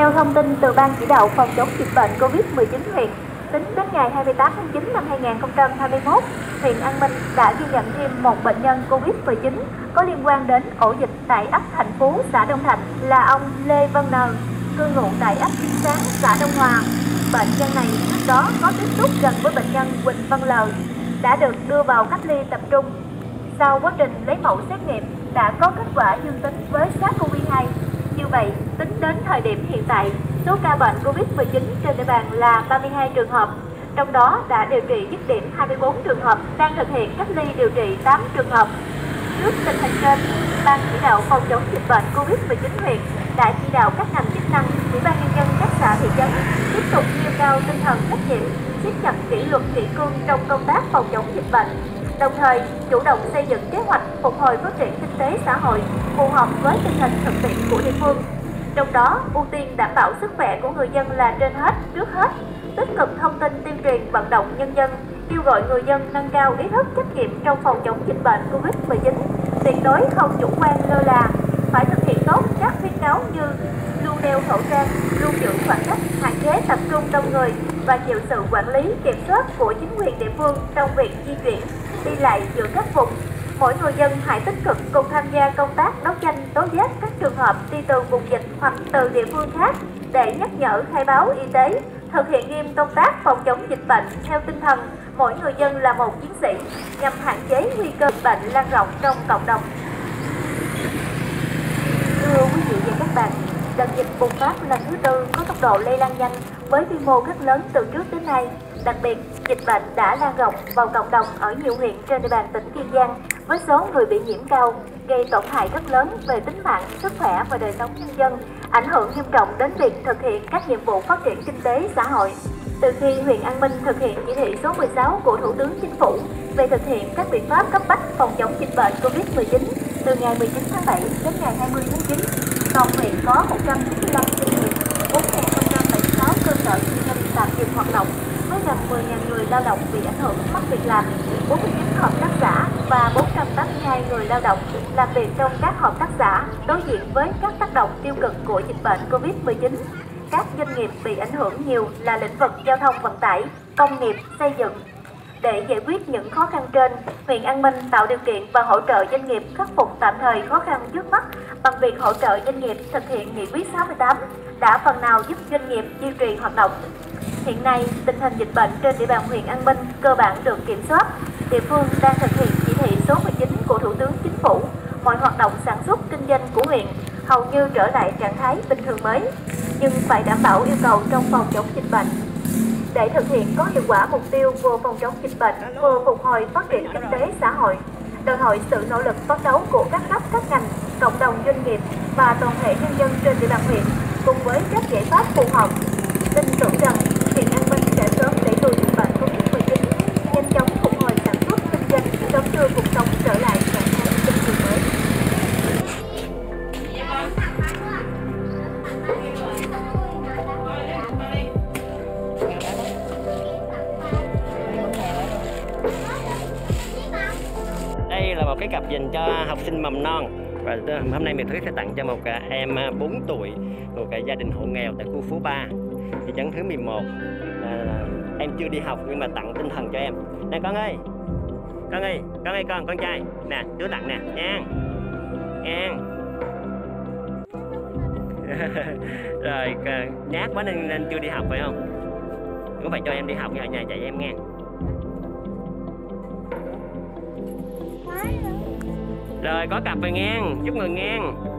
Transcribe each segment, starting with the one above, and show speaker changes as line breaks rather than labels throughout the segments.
Theo thông tin từ Ban Chỉ đạo phòng chống dịch bệnh COVID-19 huyện, tính đến ngày 28 tháng 9 năm 2021, huyện An Minh đã ghi nhận thêm một bệnh nhân COVID-19 có liên quan đến ổ dịch tại ấp Thành Phú, xã Đông Thạnh là ông Lê Văn N, cư ngụ tại ấp Thiên Sáng, xã Đông Hòa. Bệnh nhân này trước đó có tiếp xúc gần với bệnh nhân Huỳnh Văn L, đã được đưa vào cách ly tập trung. Sau quá trình lấy mẫu xét nghiệm đã có kết quả dương tính với SARS-CoV-2. Như vậy, tính đến thời điểm hiện tại, số ca bệnh COVID-19 trên địa bàn là 32 trường hợp, trong đó đã điều trị dứt điểm 24 trường hợp, đang thực hiện cách ly điều trị 8 trường hợp. Trước tình hình trên, Ban Chỉ đạo phòng chống dịch bệnh COVID-19 huyện đã chỉ đạo các ngành chức năng, Ủy ban nhân dân các xã thị trấn tiếp tục nêu cao tinh thần trách nhiệm, siết chặt kỷ luật kỷ cương trong công tác phòng chống dịch bệnh, đồng thời chủ động xây dựng kế hoạch phục hồi phát triển kinh tế xã hội phù hợp với tình hình thực tiễn của địa phương. Trong đó, ưu tiên đảm bảo sức khỏe của người dân là trên hết, trước hết, tích cực thông tin tuyên truyền vận động nhân dân, kêu gọi người dân nâng cao ý thức trách nhiệm trong phòng chống dịch bệnh COVID-19, tuyệt đối không chủ quan lơ là, phải thực hiện tốt các khuyến cáo như luôn đeo khẩu trang, luôn giữ khoảng cách, hạn chế tập trung đông người và chịu sự quản lý kiểm soát của chính quyền địa phương trong việc di chuyển, đi lại giữa các vùng. Mỗi người dân hãy tích cực cùng tham gia công tác đấu tranh tố giác các trường hợp đi từ vùng dịch hoặc từ địa phương khác để nhắc nhở, khai báo y tế, thực hiện nghiêm công tác phòng chống dịch bệnh theo tinh thần mỗi người dân là một chiến sĩ nhằm hạn chế nguy cơ bệnh lan rộng trong cộng đồng. Thưa quý vị và các bạn, đợt dịch bùng phát lần thứ tư có tốc độ lây lan nhanh với quy mô rất lớn từ trước đến nay. Đặc biệt, dịch bệnh đã lan rộng vào cộng đồng ở nhiều huyện trên địa bàn tỉnh Kiên Giang với số người bị nhiễm cao, gây tổn hại rất lớn về tính mạng, sức khỏe và đời sống nhân dân, ảnh hưởng nghiêm trọng đến việc thực hiện các nhiệm vụ phát triển kinh tế xã hội. Từ khi huyện An Minh thực hiện chỉ thị số 16 của Thủ tướng Chính phủ về thực hiện các biện pháp cấp bách phòng chống dịch bệnh COVID-19 từ ngày 19 tháng 7 đến ngày 20 tháng 9, toàn huyện có 195 doanh nghiệp, 4.076 cơ sở kinh doanh tạm dừng hoạt động với gần 10.000 người lao động bị ảnh hưởng mất việc làm, 49 hợp tác xã và 482 người lao động làm việc trong các hợp tác xã đối diện với các tác động tiêu cực của dịch bệnh COVID-19. Các doanh nghiệp bị ảnh hưởng nhiều là lĩnh vực giao thông vận tải, công nghiệp, xây dựng. Để giải quyết những khó khăn trên, huyện An Minh tạo điều kiện và hỗ trợ doanh nghiệp khắc phục tạm thời khó khăn trước mắt bằng việc hỗ trợ doanh nghiệp thực hiện nghị quyết 68 đã phần nào giúp doanh nghiệp duy trì hoạt động. Hiện nay, tình hình dịch bệnh trên địa bàn huyện An Minh cơ bản được kiểm soát. Địa phương đang thực hiện chỉ thị số 19 của Thủ tướng Chính phủ. Mọi hoạt động sản xuất kinh doanh của huyện hầu như trở lại trạng thái bình thường mới, nhưng phải đảm bảo yêu cầu trong phòng chống dịch bệnh. Để thực hiện có hiệu quả mục tiêu vừa phòng chống dịch bệnh, vừa phục hồi phát triển kinh tế xã hội, đòi hỏi sự nỗ lực phấn đấu của các cấp, các ngành, cộng đồng doanh nghiệp và toàn thể nhân dân trên địa bàn huyện cùng với các giải pháp phù hợp. Tin tưởng rằng huyện An Minh sẽ sớm đẩy lùi dịch bệnh COVID-19, nhanh chóng phục hồi sản xuất kinh doanh, sớm đưa cuộc sống trở lại trạng thái bình thường mới.
Đây là một cái cặp dành cho học sinh mầm non, và hôm nay Miệt Thúy sẽ tặng cho một em 4 tuổi, một gia đình hộ nghèo tại khu phố 3, thị trấn Thứ 11. Em chưa đi học nhưng mà tặng tinh thần cho em. Nè con ơi, con trai nè, chú tặng nè, An. Rồi nhát quá nên chưa đi học phải không? Có phải cho em đi học ở nhà dạy em nghe. Rồi có cặp rồi nghe, chúc mừng nghe.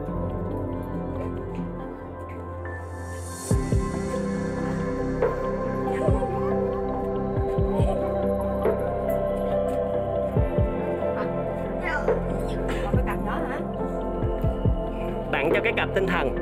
Tặng cho cái cặp tinh thần.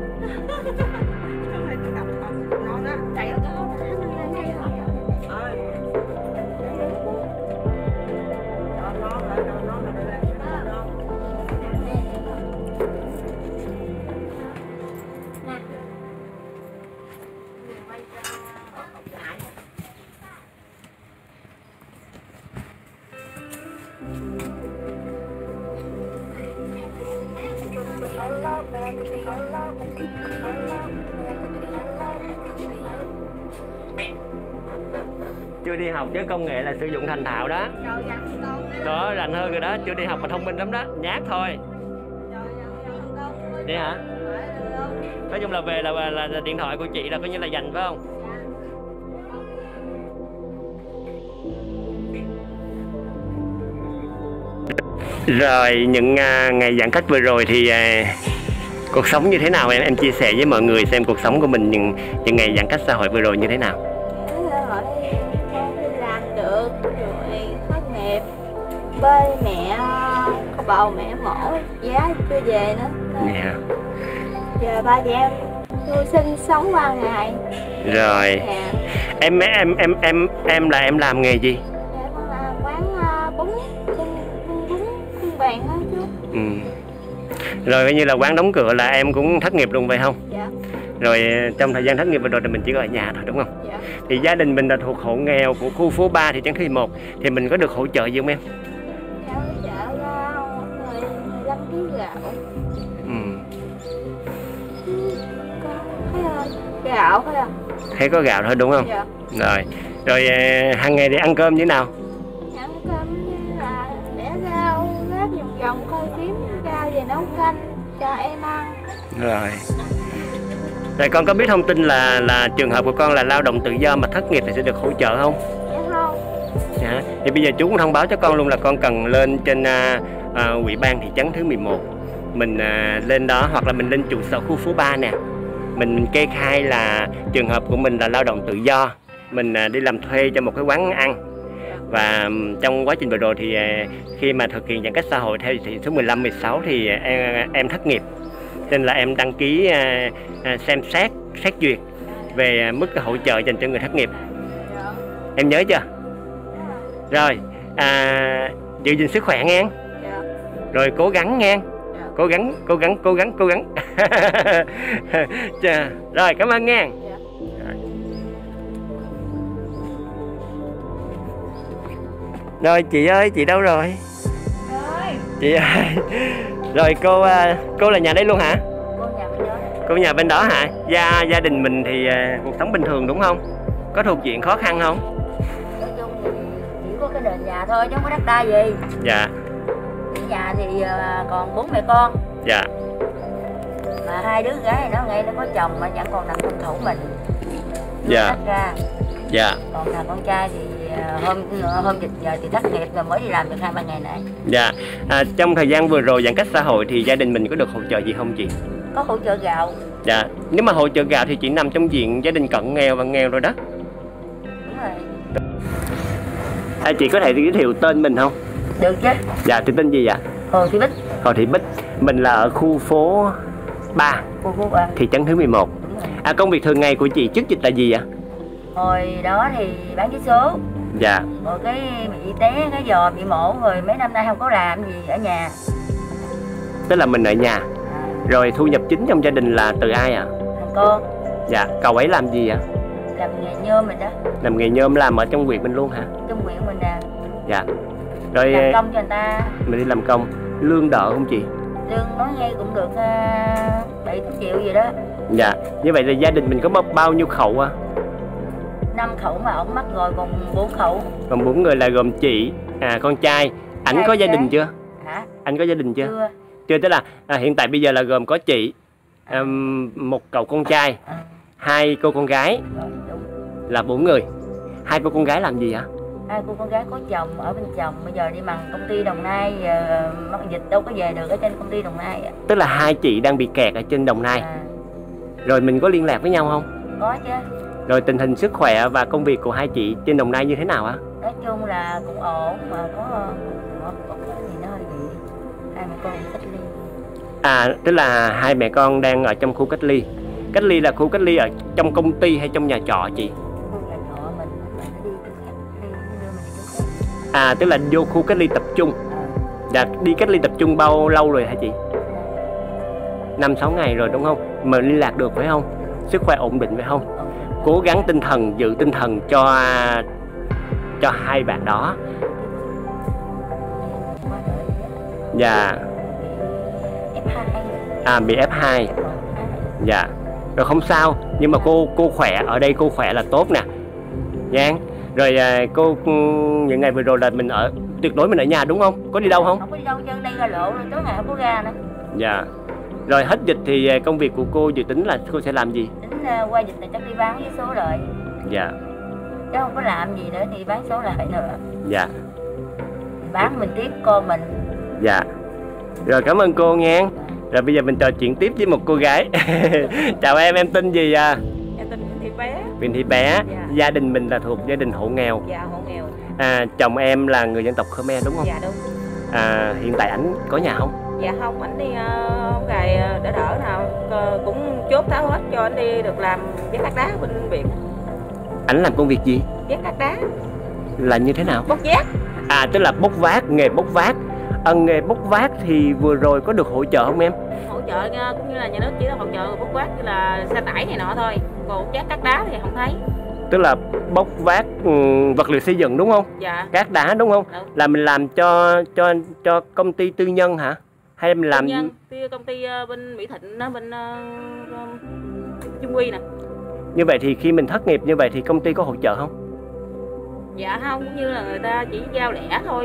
Chưa đi học chứ công nghệ là sử dụng thành thạo đó.
Rồi dặn thì con đó.
Đó, rành hơn rồi đó, chưa đi học mà thông minh lắm đó, nhát thôi.
Rồi dặn con.
Đi hả? Nói chung là về là điện thoại của chị là coi như là dành phải không? Rồi những ngày giãn cách vừa rồi thì cuộc sống như thế nào em chia sẻ với mọi người xem cuộc sống của mình những ngày giãn cách xã hội vừa rồi như thế nào?
Hỏi con đi làm được rồi thất nghiệp bên mẹ có bầu mẹ mổ giá chưa về nữa.
Yeah.
Giờ ba chị em mưu sinh sống qua ngày.
Rồi.
Dạ.
Em là em làm nghề gì?
Dạ con làm quán bún vàng đó chú.
Ừ. Rồi coi như là quán đóng cửa là em cũng thất nghiệp luôn vậy không?
Dạ.
Rồi trong thời gian thất nghiệp vừa rồi thì mình chỉ ở nhà thôi đúng không?
Dạ.
Thì gia đình mình là thuộc hộ nghèo của khu phố 3 thị trấn Thủy Một thì mình có được hỗ trợ gì không em?
Dạ hỗ trợ người 15 kg gạo.
Ừ.
Thấy gạo thôi à.
Thấy có gạo thôi đúng không?
Dạ.
Rồi hàng ngày để ăn cơm như thế nào?
Ăn cơm như là bẻ rau lát vòng vòng coi phím rau về nấu canh cho em ăn.
Rồi con có biết thông tin là trường hợp của con là lao động tự do mà thất nghiệp thì sẽ được hỗ trợ không?
Dạ không.
Dạ. Thì bây giờ chú cũng thông báo cho con luôn là con cần lên trên ủy ban thị trấn thứ 11. Mình lên đó hoặc là mình lên trụ sở khu phố 3 nè. Mình kê khai là trường hợp của mình là lao động tự do. Mình đi làm thuê cho một cái quán ăn. Và trong quá trình vừa rồi thì khi mà thực hiện giãn cách xã hội theo chỉ thị số 15, 16 thì em thất nghiệp. Nên là em đăng ký xem xét duyệt về mức hỗ trợ dành cho người thất nghiệp.
Dạ.
Em nhớ chưa? Rồi giữ gìn sức khỏe nghe.
Dạ.
Rồi cố gắng nghe.
Dạ.
Cố gắng. Rồi cảm ơn nghe.
Dạ.
Rồi chị ơi, chị đâu rồi?
Rồi.
Chị ơi. Rồi cô là nhà đây luôn hả?
Cô nhà bên đó.
Cô nhà bên đó hả? Gia đình mình thì cuộc sống bình thường đúng không? Có thuộc diện khó khăn không?
Nói chung thì chỉ có cái nền nhà thôi chứ không có đất đai gì.
Dạ.
Nhà thì còn 4 mẹ con.
Dạ.
Mà 2 đứa gái nó ngay nó có chồng mà chẳng còn nằm trong thủ mình.
Dạ.
Đất ra.
Dạ.
Còn thằng con trai thì hôm dịch giờ thì thất nghiệp rồi mới đi làm được 2-3 ngày nãy.
Dạ. Trong thời gian vừa rồi giãn cách xã hội thì gia đình mình có được hỗ trợ gì không chị?
Có hỗ trợ gạo.
Dạ. Nếu mà hỗ trợ gạo thì chị nằm trong diện gia đình cận nghèo và nghèo rồi đó.
Đúng rồi.
Chị có thể giới thiệu tên mình không?
Được chứ.
Dạ, thì tên gì ạ?
Hồ Thị Bích.
Hồ Thị Bích. Mình là ở khu phố 3,
Khu phố 3.
thị trấn thứ 11.
Đúng rồi.
Công việc thường ngày của chị trước dịch là gì ạ?
Hồi đó thì bán vé số.
Dạ.
Rồi cái bị té cái giò bị mổ rồi mấy năm nay không có làm gì ở nhà.
Tức là mình ở nhà. Rồi thu nhập chính trong gia đình là từ ai ạ?
Thằng con.
Dạ. Cậu ấy làm gì ạ?
Làm nghề nhôm mình đó.
Làm nghề nhôm, làm ở trong huyện mình luôn hả?
Trong huyện mình nè.
Dạ. Rồi
Làm công cho người ta.
mình đi làm công. Lương đỡ không chị?
Lương nói nghe cũng được 7-8 triệu gì đó.
Dạ. Như vậy là gia đình mình có bao nhiêu khẩu ạ?
5 khẩu mà ổng mắc rồi còn 4 khẩu.
Còn 4 người là gồm chị, con trai. Ảnh có gia đình chưa?
Hả?
Anh có gia đình chưa?
Chưa.
Chưa, tức là hiện tại bây giờ là gồm có chị, một cậu con trai, 2 cô con gái,
Rồi, đúng.
là 4 người. 2 cô con gái làm gì hả?
2 cô con gái có chồng ở bên chồng, bây giờ đi bằng công ty Đồng Nai, giờ mắc dịch đâu có về được ở trên công ty Đồng Nai.
Tức là 2 chị đang bị kẹt ở trên Đồng Nai. Rồi mình có liên lạc với nhau không?
Có chứ.
Rồi tình hình sức khỏe và công việc của 2 chị trên Đồng Nai như thế nào ạ?
Nói chung là cũng ổn mà có cái gì nó hơi bị 2 mẹ con cách ly.
Tức là 2 mẹ con đang ở trong khu cách ly. Cách ly là khu cách ly ở trong công ty hay trong nhà trọ chị?
Khu nhà trọ mình nó đi cách ly, đưa mình đi chỗ khác.
Tức là vô khu cách ly tập trung. Dạ, đi cách ly tập trung bao lâu rồi hả chị? 5-6 ngày rồi đúng không? Mà liên lạc được phải không? Sức khỏe ổn định phải không? Cố gắng tinh thần, giữ tinh thần cho 2 bạn đó. Dạ.
F2.
Bị F2. Dạ. Rồi không sao, nhưng mà cô khỏe, ở đây cô khỏe là tốt nè nha. Rồi cô những ngày vừa rồi là mình ở tuyệt đối mình ở nhà đúng không? Có đi đâu không?
Không có đi đâu chân, đây ra lộ rồi, tối ngày không có ra nữa.
Dạ. Rồi hết dịch thì công việc của cô dự tính là cô sẽ làm gì?
Tính qua dịch thì chắc đi bán với số lợi.
Dạ.
Chứ không có làm gì nữa thì bán số lợi nữa.
Dạ.
Bán mình tiếp con mình.
Dạ. Rồi cảm ơn cô nha. Rồi bây giờ mình trò chuyện tiếp với một cô gái. Chào em tên gì à?
Em tên Nguyễn Thị Bé.
Nguyễn Thị Bé.
Dạ.
Gia đình mình là thuộc gia đình hộ nghèo.
Dạ, hộ nghèo.
Chồng em là người dân tộc Khmer đúng không?
Dạ đúng.
Hiện tại ảnh có nhà không?
Dạ không, ảnh đi gài đỡ đỡ nào cũng chốt tháo hết cho anh đi được làm vét cát đá bên viện.
Ảnh làm công việc gì?
Vét cát đá.
Là như thế nào?
Bốc vác.
Tức là bốc vác, nghề bốc vác. Nghề bốc vác thì vừa rồi có được hỗ trợ không em?
Hỗ trợ cũng như là nhà nước chỉ là hỗ trợ bốc vác như là xe tải này nọ thôi, còn vét cát đá thì không thấy.
Tức là bốc vác vật liệu xây dựng đúng không?
Dạ.
Cát đá đúng không?
Đúng.
Là mình làm cho công ty tư nhân hả? Hay mình làm
công ty bên Mỹ Thịnh đó, bên Trung Quy nè.
Như vậy thì khi mình thất nghiệp như vậy thì công ty có hỗ trợ không?
Dạ không, cũng như là người ta chỉ giao lẻ thôi.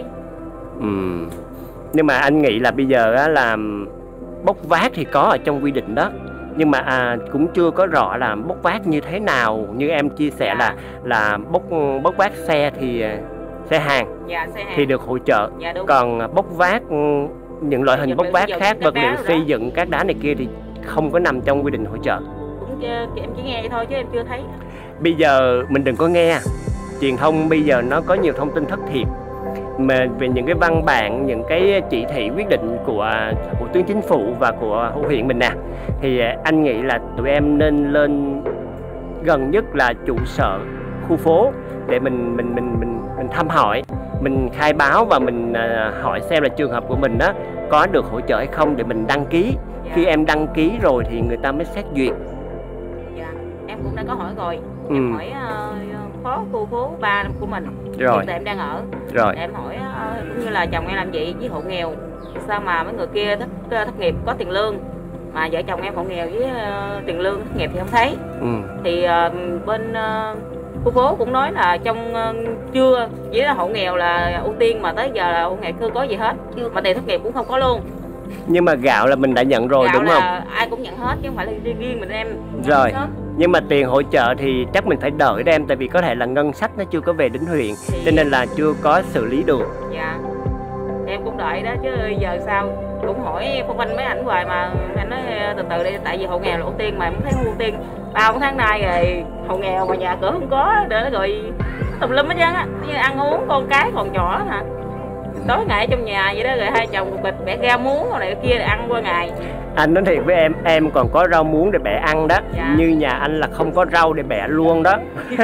Nhưng mà anh nghĩ là bây giờ á, là bốc vác thì có ở trong quy định đó, nhưng mà cũng chưa có rõ là bốc vác như thế nào. Như em chia sẻ là bốc vác xe thì xe hàng,
dạ, xe hàng
thì được hỗ trợ.
Dạ, đúng.
Còn bốc vác những loại hình bốc vác khác, vật liệu xây dựng, cát đá này kia thì không có nằm trong quy định hỗ trợ.
Cũng em chỉ nghe vậy thôi chứ em chưa thấy.
Bây giờ mình đừng có nghe truyền thông, bây giờ nó có nhiều thông tin thất thiệt mà về những cái văn bản, những cái chỉ thị quyết định của Thủ tướng Chính phủ và của huyện mình nè, thì anh nghĩ là tụi em nên lên gần nhất là trụ sở khu phố để mình thăm hỏi, mình khai báo và mình hỏi xem là trường hợp của mình đó có được hỗ trợ hay không để mình đăng ký.
Dạ.
Khi em đăng ký rồi thì người ta mới xét duyệt.
Dạ, em cũng đã có hỏi rồi. Em hỏi phó khu phố 3 của mình.
Rồi.
Hiện tại em đang ở.
Rồi.
Em hỏi cũng như là chồng em làm gì với hộ nghèo, sao mà mấy người kia thất nghiệp có tiền lương mà vợ chồng em hộ nghèo với tiền lương thất nghiệp thì không thấy. Thì bên khu phố cũng nói là trong chưa chỉ là hộ nghèo là ưu tiên, mà tới giờ là hộ nghèo chưa có gì hết, mà tiền thất nghiệp cũng không có luôn.
Nhưng mà gạo là mình đã nhận rồi
gạo
đúng không?
Ai cũng nhận hết chứ không phải là riêng mình em.
Rồi. Nhưng mà tiền hỗ trợ thì chắc mình phải đợi đó em, tại vì có thể là ngân sách nó chưa có về đến huyện, cho nên là chưa có xử lý được.
Dạ. Em cũng đợi đó chứ giờ sao, cũng hỏi phong quanh mấy ảnh hoài mà anh nói từ từ đi, tại vì hộ nghèo là ưu tiên mà em thấy ưu tiên 3 tháng nay rồi, hộ nghèo mà nhà cửa không có nữa rồi tùm lum hết trơn á, như ăn uống con cái còn nhỏ hả, tối ngày trong nhà vậy đó, rồi hai chồng một bịch bẻ rau muống này kia để ăn qua ngày.
Anh nói thiệt với em còn có rau muống để bẻ ăn đó.
Dạ.
Như nhà anh là không có rau để bẻ luôn đó.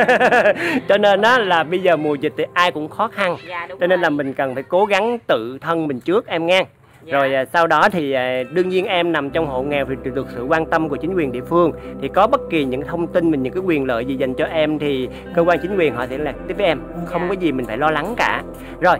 Cho nên đó là bây giờ mùa dịch thì ai cũng khó khăn.
Dạ,
cho nên là mình cần phải cố gắng tự thân mình trước em nghe.
Dạ.
Rồi sau đó thì đương nhiên em nằm trong hộ nghèo thì được sự quan tâm của chính quyền địa phương. Thì có bất kỳ những thông tin mình, những cái quyền lợi gì dành cho em thì cơ quan chính quyền họ sẽ liên lạc tiếp với em. Không có gì mình phải lo lắng cả. Rồi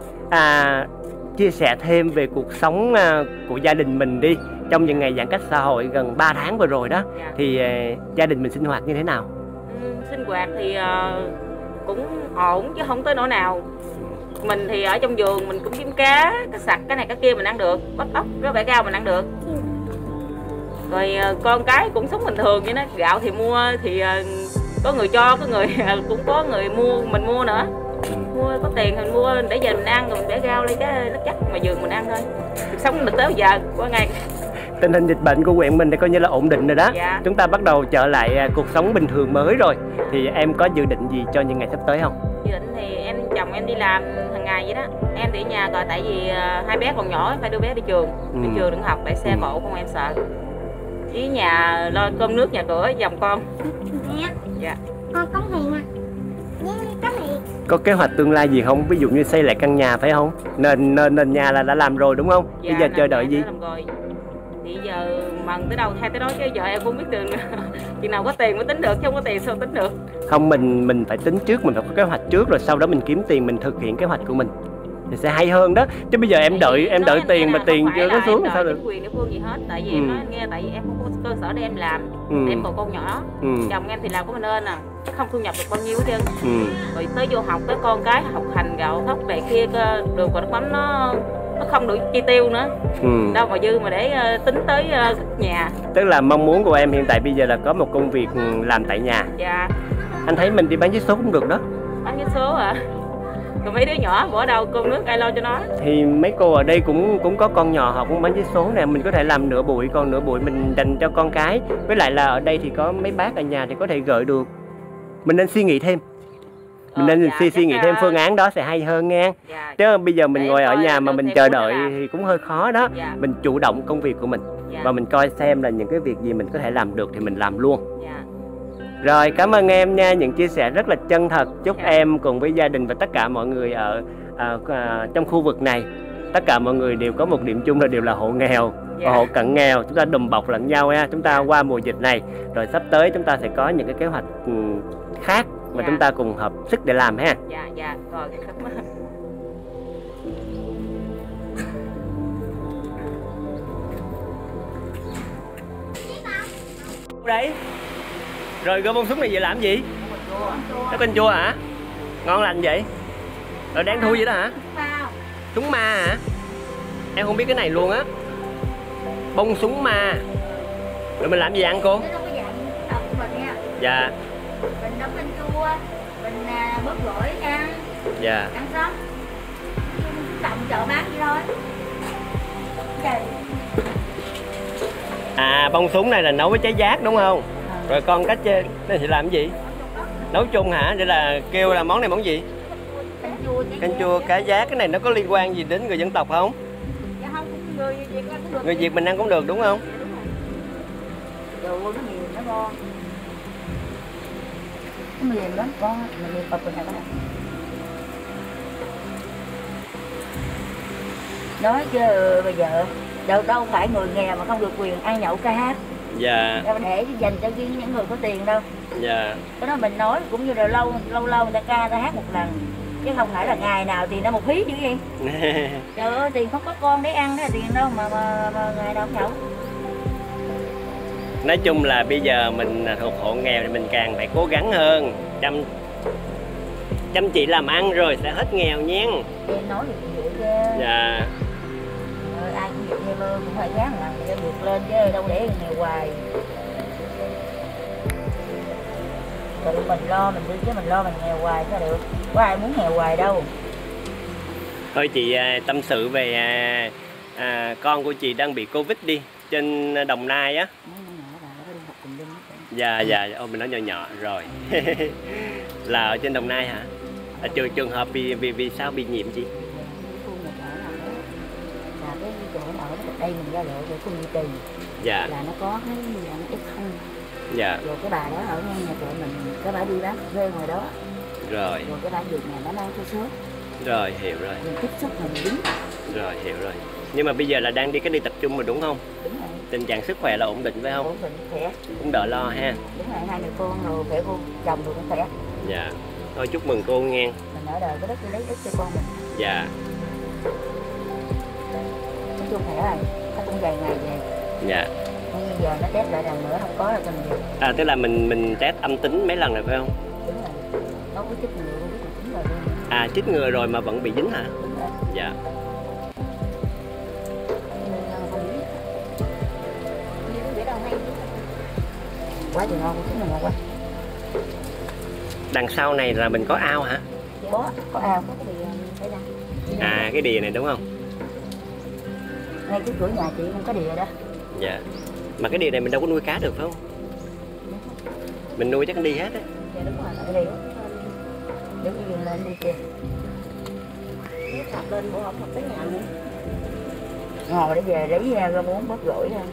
chia sẻ thêm về cuộc sống của gia đình mình đi. Trong những ngày giãn cách xã hội gần 3 tháng vừa rồi đó.
Dạ.
Thì gia đình mình sinh hoạt như thế nào?
Sinh hoạt thì cũng ổn chứ không tới nỗi nào. Mình thì ở trong vườn mình cũng kiếm cá sặc, cái này cái kia mình ăn được, bắt ốc, cái bể rau mình ăn được. Rồi con cái cũng sống bình thường vậy đó. Gạo thì mua thì có người cho, có người cũng có người mua, mình mua nữa. Mua có tiền thì mình mua để về mình ăn, rồi mình bẻ rau lấy cái nó chắc mà vườn mình ăn thôi. Cuộc sống mình tới bây giờ qua ngày.
Tình hình dịch bệnh của huyện mình thì coi như là ổn định rồi đó.
Dạ.
Chúng ta bắt đầu trở lại cuộc sống bình thường mới rồi. Thì em có dự định gì cho những ngày sắp tới không?
Dự định thì chồng em đi làm hàng ngày vậy đó. Em thì ở nhà rồi, tại vì hai bé còn nhỏ phải đưa bé đi trường. Đi trường đừng học, để xe cộ không em sợ. Với nhà lo cơm nước nhà cửa dòng con.
Mẹ.
Dạ.
Con cống hiền à. Cống hiền.
Có kế hoạch tương lai gì không? Ví dụ như xây lại căn nhà phải không? Nền nhà là đã làm rồi đúng không?
Dạ,
bây giờ chờ đợi gì?
làm rồi. Thì giờ mần tới đâu hay tới đó chứ giờ em cũng biết đường. Chừng nào có tiền mới tính được chứ không có tiền sao tính được.
Không, mình phải tính trước, mình phải có kế hoạch trước rồi sau đó mình kiếm tiền mình thực hiện kế hoạch của mình. thì sẽ hay hơn đó. Chứ bây giờ em đợi tiền mà tiền chưa có xuống sao được.
Chính quyền địa phương gì hết, tại vì em nói nghe, tại vì em không có cơ sở để em làm, em còn con nhỏ, chồng em thì làm của mình nên không thu nhập được bao nhiêu hết trơn. Rồi tới vô học, tới con cái học hành gạo thóc này kia, đường và nước mắm nó không đủ chi tiêu nữa, đâu mà dư mà để tính tới nhà.
Tức là mong muốn của em hiện tại bây giờ là có một công việc làm tại nhà.
Dạ.
Anh thấy mình đi bán vé số cũng được đó.
Bán vé số à? Còn mấy đứa nhỏ bỏ đâu cơm nước ai lo cho nó?
Thì mấy cô ở đây cũng có con nhỏ, họ cũng bán vé số nè, mình có thể làm nửa buổi, còn nửa buổi mình dành cho con cái. Với lại là ở đây thì có mấy bác ở nhà thì có thể gửi được. Mình nên suy nghĩ thêm. Mình nên suy nghĩ thêm phương án đó sẽ hay hơn nghe. Chứ bây giờ mình ngồi ở nhà mà mình chờ đợi thì cũng hơi khó đó. Mình chủ động công việc của mình và mình coi xem là những cái việc gì mình có thể làm được thì mình làm luôn. Rồi, cảm ơn em nha, những chia sẻ rất là chân thật. Chúc em cùng với gia đình và tất cả mọi người ở trong khu vực này, tất cả mọi người đều có một điểm chung là đều là hộ nghèo và hộ cận nghèo. Chúng ta đùm bọc lẫn nhau ha. Chúng ta qua mùa dịch này, rồi sắp tới chúng ta sẽ có những cái kế hoạch khác mà chúng ta cùng hợp sức để làm ha.
Dạ, rồi, cảm ơn.
Đấy. Rồi gom bông súng này về làm gì? Nó canh chua hả? Ngon lành vậy? Rồi đáng thui vậy đó hả? Súng ma hả? Em không biết cái này luôn á. Bông súng ma. Rồi mình làm gì ăn cô? Dạ.
Mình nấu canh chua, mình bớt gỏi nha.
Dạ.
Ăn sống. Tầm chợ bán vậy thôi.
À, bông súng này là nấu với trái giác đúng không? Rồi con cách chơi này thì làm cái gì? Nấu chung hả? Vậy là kêu là món này món gì? Canh chua cá giác. Cái này nó có liên quan gì đến người dân tộc không?
Dạ không,
Người Việt mình ăn cũng được đúng không?
Đồ nó nhiều nó ngon. Cái mềm lắm con, mình mềm bập này con này. Nói chứ bây giờ đâu phải người nghèo mà không được quyền ăn nhậu ca hát.
Dạ.
Đâu để dành cho những người có tiền đâu.
Dạ.
Cái đó mình nói cũng như là lâu người ta ca, người ta hát một lần, chứ không phải là ngày nào tiền nó một phí chứ gì. Trời ơi, tiền không có con để ăn đó, tiền đâu mà ngày nào cũng nhậu.
Nói chung là bây giờ mình thuộc hộ nghèo thì mình càng phải cố gắng hơn, chăm chỉ làm ăn rồi sẽ hết nghèo nha.
Em nói thì vậy chứ.
Dạ.
Ai cũng vậy theo bơ cũng phải gắng làm để vượt lên chứ đâu để nghèo hoài. Tự mình lo mình đi chứ mình lo mình nghèo hoài sao được. Có ai muốn nghèo hoài đâu.
Thôi chị tâm sự về con của chị đang bị Covid đi trên Đồng Nai á. Dạ, mình nói nhỏ rồi. Là ở trên Đồng Nai hả? Trường hợp vì sao bị nhiễm chị?
Là cái chỗ nó ở đây mình ra lộ rồi khu Duy Trì.
Dạ.
Là nó có cái gì là nó F0.
Dạ.
Rồi cái bà đó ở ngay nhà chợ mình, cái bà đi bán thuê ngoài đó.
Rồi.
Rồi cái bà việc này nó mang theo số.
Rồi, hiểu rồi.
Mình tiếp xúc mình dính.
Rồi, hiểu rồi. Nhưng mà bây giờ là đang đi cách ly tập trung rồi đúng không?
Đúng rồi.
Tình trạng sức khỏe là ổn định phải không?
Ổn định, khỏe.
Cũng đỡ lo ha.
Đúng rồi, 2 người con rồi khỏe cô, chồng rồi cũng khỏe.
Dạ. Thôi chúc mừng cô nghe.
Mình ở đời có đất lấy đất cho con mình.
Dạ.
Nói chung khỏe rồi, nó cũng vài ngày về.
Dạ.
Nhưng giờ nó test lại lần nữa không có là cho mình về.
Tức là mình test âm tính mấy lần rồi phải không?
Đúng rồi. Nó có chích ngừa, Covid-19 rồi luôn.
Chích ngừa rồi mà vẫn bị dính hả?
Đúng rồi.
Dạ.
Quá trời ngon, chính là ngon quá.
Đằng sau này là mình có ao hả?
Có ao, có cái đìa phải đăng.
Cái đìa này đúng không?
Ngay trước cửa nhà chị không có đìa đó.
Dạ. Mà cái đìa này mình đâu có nuôi cá được phải không? Mình nuôi chắc đi hết á.
Dạ đúng rồi, tại đìa. Đứng cái lên đi kìa. Nếu sạp lên bộ học tới nhà nữa. Ngồi để về lấy ra muốn bớt rỗi ra.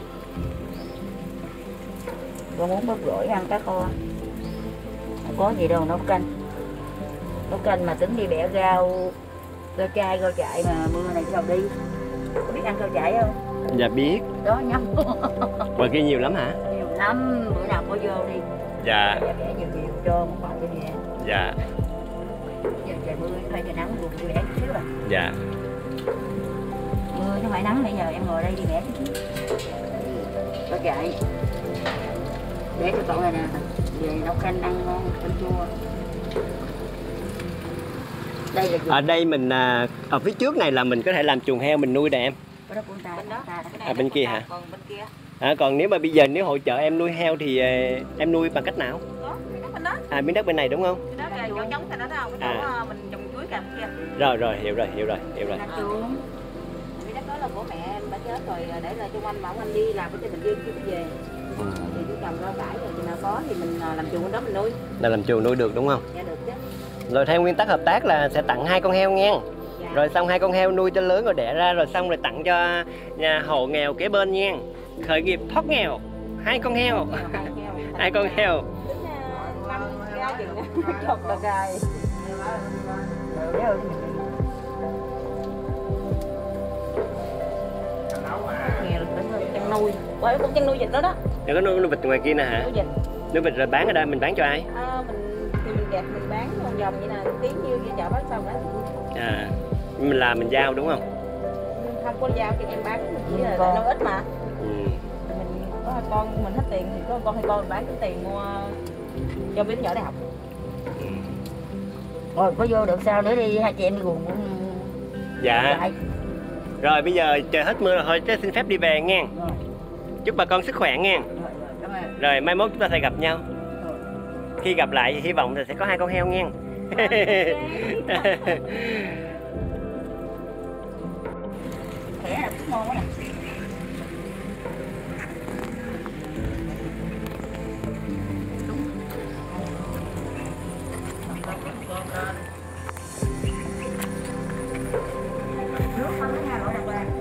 Con muốn bớt rỗi ăn cá kho. Không có gì đâu nấu canh. Nấu canh mà tính đi bẻ rau chai rau chạy mà mưa này sao đi. Có biết ăn rau chạy không?
Dạ biết.
Đó nhâm.
Ngoài kia nhiều lắm hả?
Nhiều lắm, bữa nào có vô đi.
Dạ.
Bẻ nhiều cho một quả cho nè.
Dạ.
giờ trời mưa hay trời nắng buồn vui đấy chút xíu à.
Dạ.
Mưa chứ không phải nắng, nãy giờ em ngồi đây đi bẻ chút xíu. Có chạy. Để cho cậu này nè, về nấu canh ăn ngon, canh chua. Đây là
Ở đây mình ở phía trước này là mình có thể làm chuồng heo mình nuôi đây em.
Cái đó của ta,
Bên đó.
Bên kia hả?
Còn bên kia.
Còn nếu mà bây giờ nếu hỗ trợ em nuôi heo thì em nuôi bằng cách nào?
Đó, cái đất bên đó.
Miếng đất bên này đúng không?
Cái đó là chỗ trống này đó đâu, cái chỗ mình trồng chuối cà kia.
Rồi hiểu rồi.
Là chuồng.
Cái đất đó là của mẹ em đã chết rồi, để lại cho anh bảo anh đi làm ở trên Bình Dương chưa có về. Thì chú trồng rau cải rồi khi nào có thì mình làm chuồng bên đó mình nuôi.
Là làm chuồng nuôi được đúng không?
Dạ được chứ.
Rồi theo nguyên tắc hợp tác là sẽ tặng 2 con heo nha.
Dạ.
Rồi xong 2 con heo nuôi cho lớn rồi đẻ ra rồi xong rồi tặng cho nhà hộ nghèo kế bên nha. Khởi nghiệp thoát nghèo. 2 con heo. 2 con heo.
Chọc là gài. Nghe là chăn nuôi. Bởi con chăn nuôi vịt đó đó.
Rồi có nuôi vịt ngoài kia nè hả?
Nuôi vịt.
Nuôi vịt rồi bán ở đây mình bán cho ai?
Mình gạt mình bán vòng vòng vậy nè, tí nhiêu vậy chợ bán xong đó.
Mình làm mình giao đúng không?
Không có giao cho em bán, mình chỉ là nấu ít mà. Mình có 2 con mình hết tiền thì có 1 con 2 con mình bán cái tiền mua cho bé nhỏ đại học.
Rồi có vô được sao nữa đi, hai chị em đi cùng cũng.
Dạ. Rồi bây giờ trời hết mưa rồi thôi, chứ xin phép đi về nha. Chúc bà con sức khỏe nha. Rồi mai mốt chúng ta sẽ gặp nhau. Khi gặp lại thì hy vọng là sẽ có 2 con heo nha.
Khỏe là cũng ngon quá nè. Nước không có nào đặc biệt.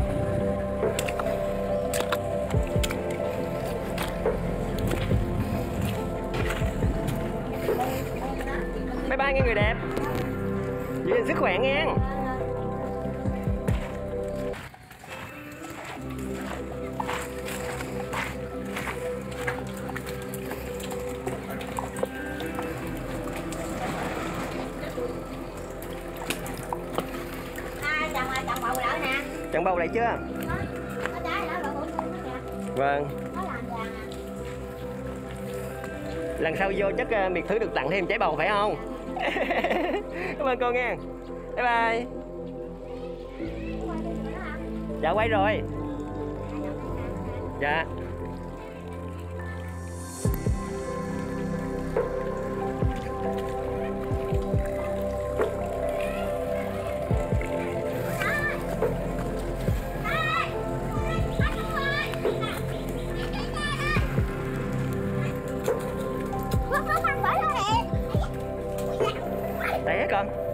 Bye bye nghe người đẹp. Giữ gìn sức khỏe nha.
Chồng bầu lại nè.
Chọn bầu lại chưa?
Có trái đó là bổ sung đó kìa.
Vâng.
Nó làm vàng à.
Lần sau vô chắc Miệt Thứ được tặng thêm trái bầu phải không? Cảm ơn cô nha. Bye bye. Dạ quay rồi. Dạ. Đấy con.